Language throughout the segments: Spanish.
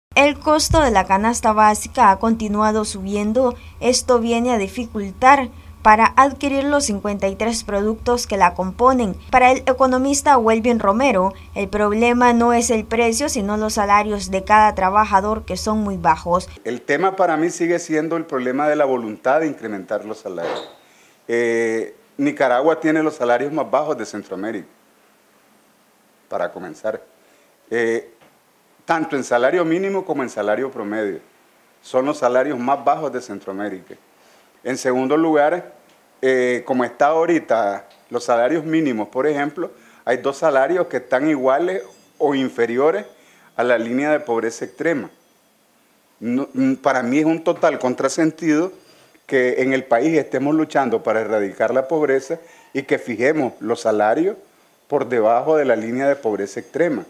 El costo de la canasta básica ha continuado subiendo. Esto viene a dificultar para adquirir los 53 productos que la componen. Para el economista Welvin Romero, el problema no es el precio, sino los salarios de cada trabajador, que son muy bajos. El tema para mí sigue siendo el problema de la voluntad de incrementar los salarios. Nicaragua tiene los salarios más bajos de Centroamérica, para comenzar. Tanto en salario mínimo como en salario promedio. Son los salarios más bajos de Centroamérica. En segundo lugar, como está ahorita los salarios mínimos, por ejemplo, hay dos salarios que están iguales o inferiores a la línea de pobreza extrema. No, para mí es un total contrasentido que en el país estemos luchando para erradicar la pobreza y que fijemos los salarios por debajo de la línea de pobreza extrema.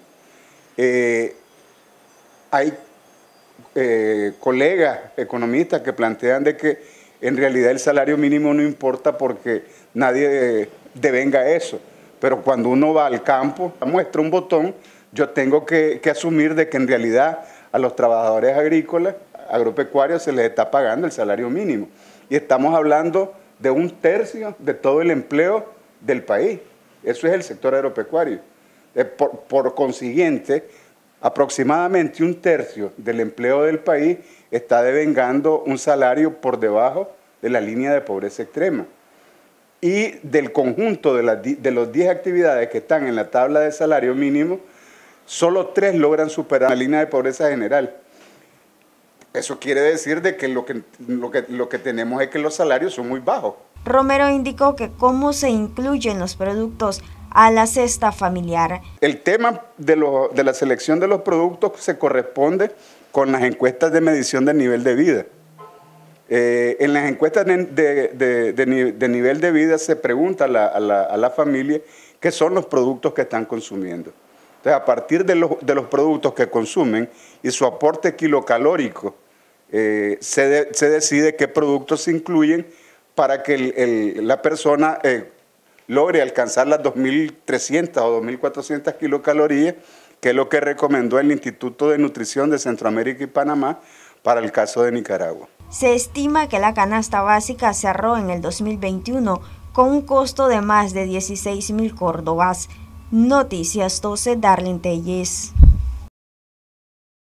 Hay colegas economistas que plantean de que en realidad el salario mínimo no importa porque nadie devenga eso, pero cuando uno va al campo, muestra un botón, yo tengo que asumir de que en realidad a los trabajadores agrícolas, agropecuarios, se les está pagando el salario mínimo. Y estamos hablando de 1/3 de todo el empleo del país. Eso es el sector agropecuario. Por consiguiente, aproximadamente 1/3 del empleo del país está devengando un salario por debajo de la línea de pobreza extrema. Y del conjunto de los 10 actividades que están en la tabla de salario mínimo, solo 3 logran superar la línea de pobreza general. Eso quiere decir de que lo que tenemos es que los salarios son muy bajos. Romero indicó que cómo se incluyen los productos a la cesta familiar. El tema de la selección de los productos se corresponde con las encuestas de medición del nivel de vida. En las encuestas de nivel de vida se pregunta a la familia qué son los productos que están consumiendo. Entonces, a partir de los productos que consumen y su aporte kilocalórico, se decide qué productos se incluyen para que la persona logre alcanzar las 2.300 o 2.400 kilocalorías, que es lo que recomendó el Instituto de Nutrición de Centroamérica y Panamá para el caso de Nicaragua. Se estima que la canasta básica cerró en el 2021 con un costo de más de 16.000 córdobas. Noticias 12, Darlene Telles.